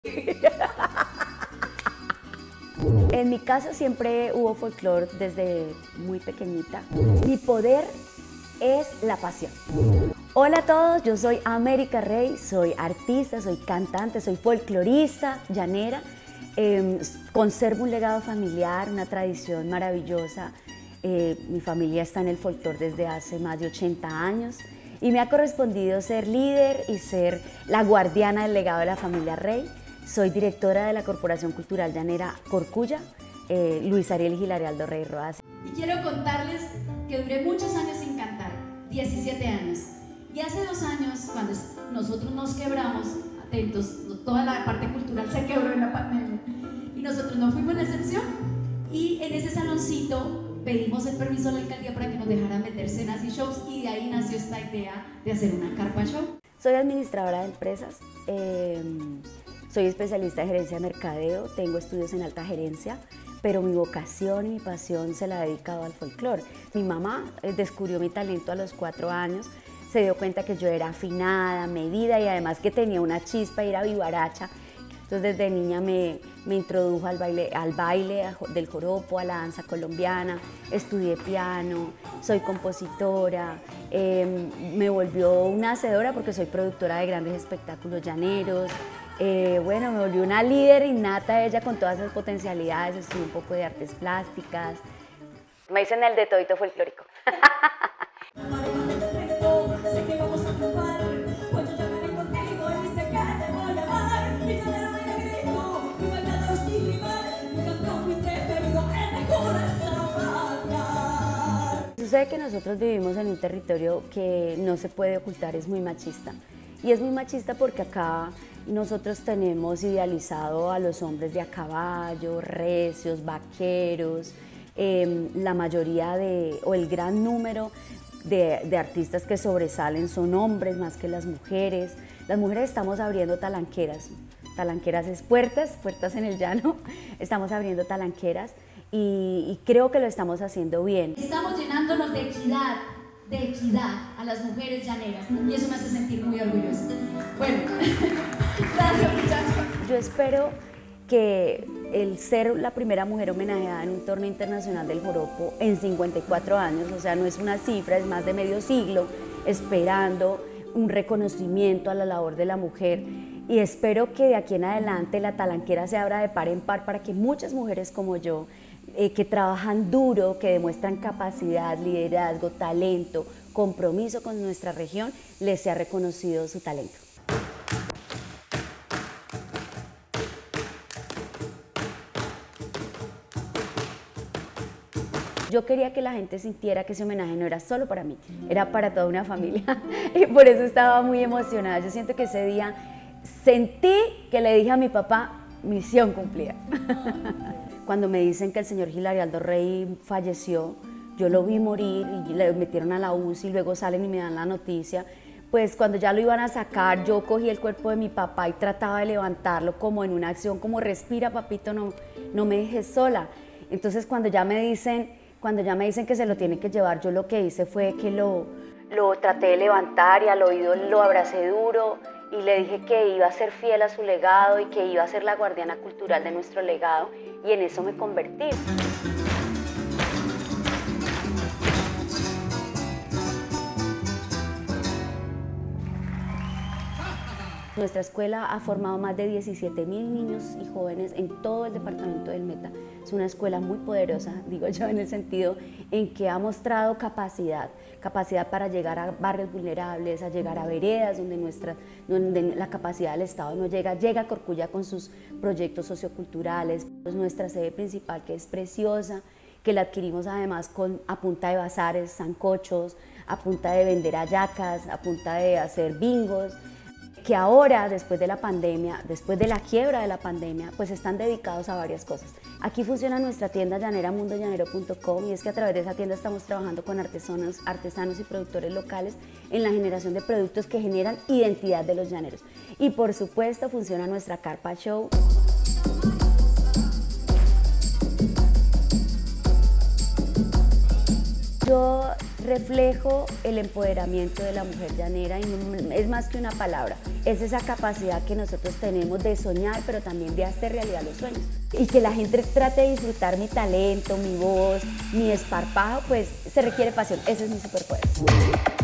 En mi casa siempre hubo folclore desde muy pequeñita. Mi poder es la pasión. Hola a todos, yo soy América Rey, soy artista, soy cantante, soy folclorista, llanera. Conservo un legado familiar, una tradición maravillosa. Mi familia está en el folclore desde hace más de 80 años y me ha correspondido ser líder y ser la guardiana del legado de la familia Rey. Soy directora de la Corporación Cultural Llanera Corcuya, Luis Ariel Gilaraldo Rey Rodas. Y quiero contarles que duré muchos años sin cantar, 17 años. Y hace 2 años, cuando nosotros nos quebramos, atentos, toda la parte cultural se quebró en la pandemia. Y nosotros no fuimos la excepción. Y en ese saloncito pedimos el permiso a la alcaldía para que nos dejaran meter cenas y shows. Y de ahí nació esta idea de hacer una carpa show. Soy administradora de empresas. Soy especialista en gerencia de mercadeo, tengo estudios en alta gerencia, pero mi vocación y mi pasión se la he dedicado al folclore. Mi mamá descubrió mi talento a los 4 años, se dio cuenta que yo era afinada, medida y además que tenía una chispa y era vivaracha. Entonces desde niña me introdujo al baile del joropo, a la danza colombiana, estudié piano, soy compositora, me volvió una hacedora porque soy productora de grandes espectáculos llaneros. Bueno, me volvió una líder innata ella con todas esas potencialidades, estudié un poco de artes plásticas. Me dicen el de todito folclórico. Sucede que nosotros vivimos en un territorio que no se puede ocultar, es muy machista. Y es muy machista porque acá nosotros tenemos idealizado a los hombres de a caballo, recios, vaqueros, la mayoría o el gran número de artistas que sobresalen son hombres más que las mujeres. Las mujeres estamos abriendo talanqueras, talanqueras es puertas en el llano, estamos abriendo talanqueras y creo que lo estamos haciendo bien. Estamos llenándonos de equidad a las mujeres llaneras y eso me hace sentir muy orgullosa. Bueno, gracias muchachos. Yo espero que el ser la primera mujer homenajeada en un torneo internacional del joropo en 54 años, o sea, no es una cifra, es más de medio siglo, esperando un reconocimiento a la labor de la mujer y espero que de aquí en adelante la talanquera se abra de par en par para que muchas mujeres como yo que trabajan duro, que demuestran capacidad, liderazgo, talento, compromiso con nuestra región, les sea reconocido su talento. Yo quería que la gente sintiera que ese homenaje no era solo para mí, era para toda una familia y por eso estaba muy emocionada. Yo siento que ese día sentí que le dije a mi papá, misión cumplida. Cuando me dicen que el señor Gilaraldo Rey falleció, yo lo vi morir y le metieron a la UCI y luego salen y me dan la noticia. Pues cuando ya lo iban a sacar, yo cogí el cuerpo de mi papá y trataba de levantarlo como en una acción, como respira papito, no me dejes sola. Entonces cuando ya me dicen que se lo tienen que llevar, yo lo que hice fue que lo traté de levantar y al oído lo abracé duro y le dije que iba a ser fiel a su legado y que iba a ser la guardiana cultural de nuestro legado y en eso me convertí. Nuestra escuela ha formado más de 17,000 niños y jóvenes en todo el departamento del Meta. Es una escuela muy poderosa, digo yo, en el sentido en que ha mostrado capacidad para llegar a barrios vulnerables, a llegar a veredas donde la capacidad del Estado no llega. Llega a Corcuya con sus proyectos socioculturales. Nuestra sede principal, que es preciosa, que la adquirimos además a punta de bazares, sancochos, a punta de vender hallacas, a punta de hacer bingos, que ahora, después de la pandemia, después de la quiebra de la pandemia, pues están dedicados a varias cosas. Aquí funciona nuestra tienda llanera, mundollanero.com, y es que a través de esa tienda estamos trabajando con artesanos y productores locales en la generación de productos que generan identidad de los llaneros. Y por supuesto funciona nuestra carpa show. Yo reflejo el empoderamiento de la mujer llanera y es más que una palabra, es esa capacidad que nosotros tenemos de soñar, pero también de hacer realidad los sueños. Y que la gente trate de disfrutar mi talento, mi voz, mi esparpajo, pues se requiere pasión. Ese es mi superpoder.